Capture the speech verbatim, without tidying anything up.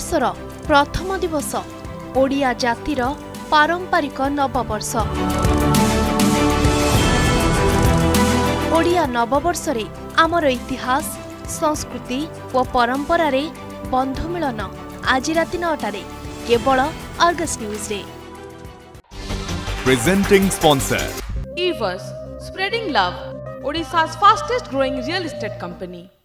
नववर्षर प्रथम दिवस ओडिया जातिर पारंपरिक नववर्ष। ओडिया नववर्ष रे आमर इतिहास संस्कृति और परंपरा रे बंधु मिलन आज राति नौटारे केवल अर्गस न्यूज रे। Presenting sponsor Evers, spreading love, Odisha's fastest growing real estate company.